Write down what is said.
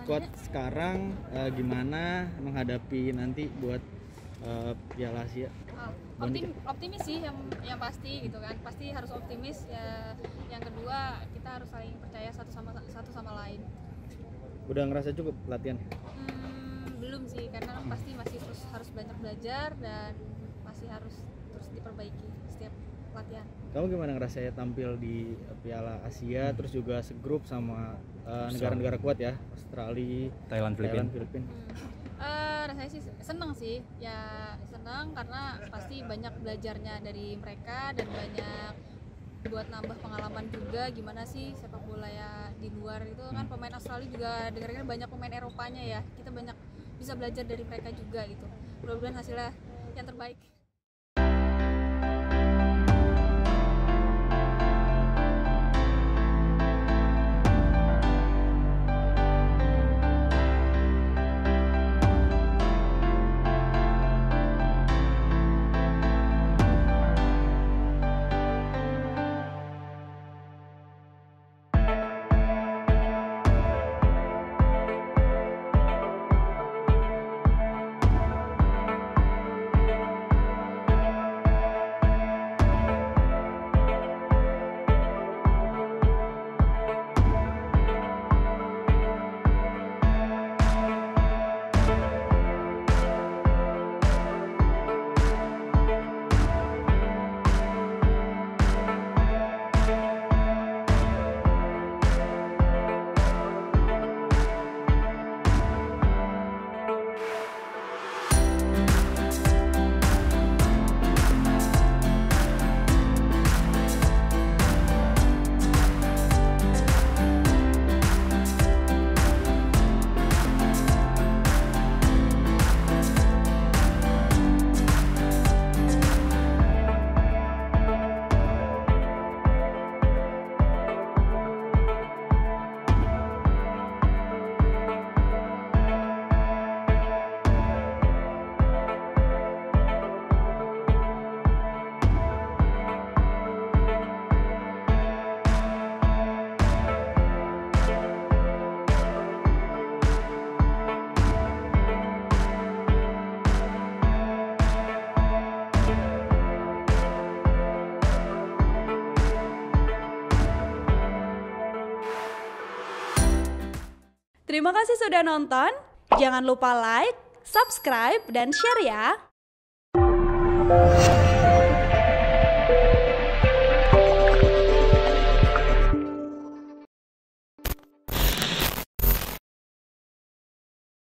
skuad sekarang gimana menghadapi nanti buat Piala Asia? Optimis sih yang pasti gitu kan, pasti harus optimis ya. Yang kedua kita harus saling percaya satu sama lain. Udah ngerasa cukup latihan? Belum sih, karena pasti masih harus banyak belajar dan masih harus terus diperbaiki setiap latihan. Kamu gimana ngerasanya tampil di Piala Asia terus juga segrup sama negara-negara kuat ya, Australia, Thailand, Filipina. Rasanya sih seneng sih, ya seneng karena pasti banyak belajarnya dari mereka dan banyak buat nambah pengalaman juga gimana sih sepak bola ya di luar itu kan. Pemain Australia juga dengar-dengar banyak pemain Eropanya ya, kita banyak bisa belajar dari mereka juga gitu. Mudah-mudahan hasilnya yang terbaik. Terima kasih sudah nonton. Jangan lupa like, subscribe, dan share ya.